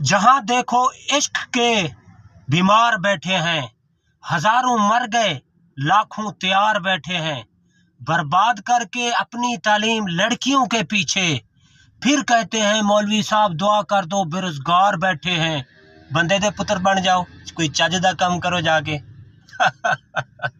जहां देखो इश्क के बीमार बैठे हैं, हजारों मर गए लाखों तैयार बैठे हैं, बर्बाद करके अपनी तालीम लड़कियों के पीछे। फिर कहते हैं मौलवी साहब दुआ कर दो, बेरोजगार बैठे हैं। बंदे दे पुत्र बन जाओ, कोई चज दा काम करो जाके।